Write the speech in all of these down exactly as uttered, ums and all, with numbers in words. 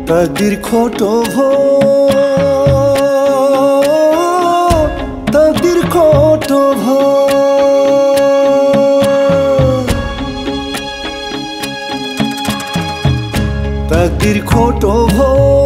तकदीर खोटो भो, तकदीर खोटो भो। तकदीर खोटो भो,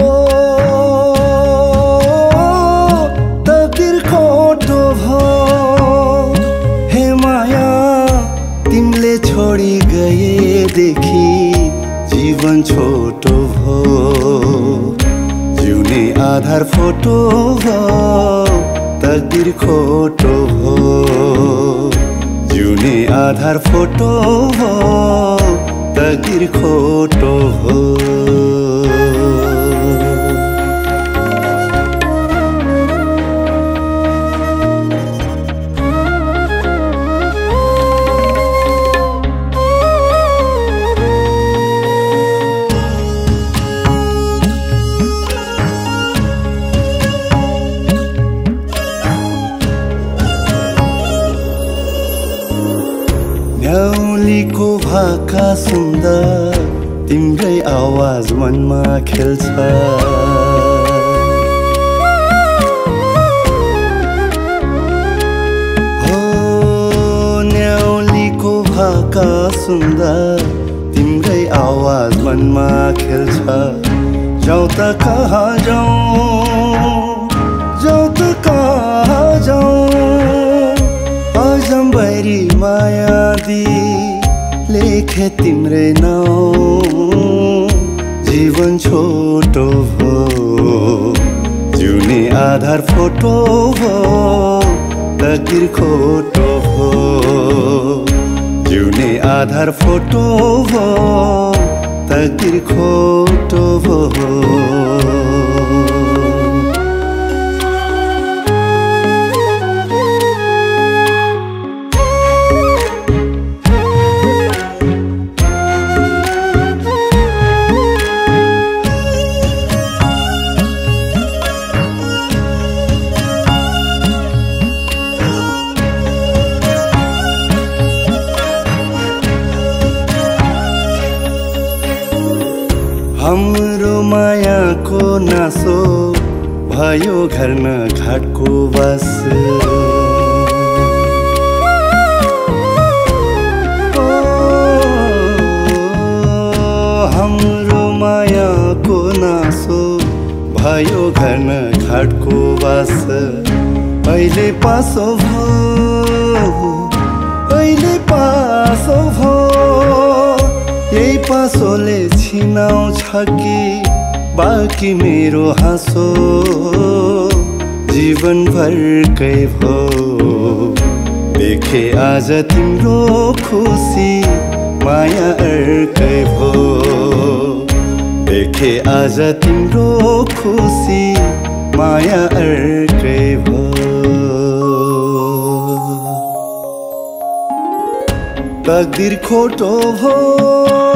तकदीर खोटो भो। हे माया तिमले छोडी गएदेखि जीवन छोटो भो। जिउने आधार फोटो भो, तकदीर खोटो भो। जिउने आधार फोटो भो, तकदीर खोटो भो। न्याउलीको भाका सुन्दा तिम्रै आवाज मनमा खेल्छ। हो न्याउलीको भाका सुन्दा तिम्रै आवाज मनमा खेल्छ। जाउँ त कहाँ जाउँ, जाउँ त कहाँ जाउँ। अजम्बरी माया दी लेखे तिम्रै नाउँ। जीवन छोटो भो, जिउने आधार फोटो भो, तकदीर खोटो भो। जिउने आधार फोटो भो, तकदीर खोटो भो। हाम्रो मायाको नासो भयो घर न घाटको बास। ओ, हाम्रो मायाको नासो भयो घर न घाटको बास। अहिले पासो भो, अहिले पासो भो। यही पासोले छिनाउँछ कि बाँकी मेरो हाँसो। जीवनभरकै भो देखे आज तिम्रो खुसी, माया अर्कै भो। देखे आज तिम्रो खुसी, माया अर्कै भो। तकदीर खोटो भो,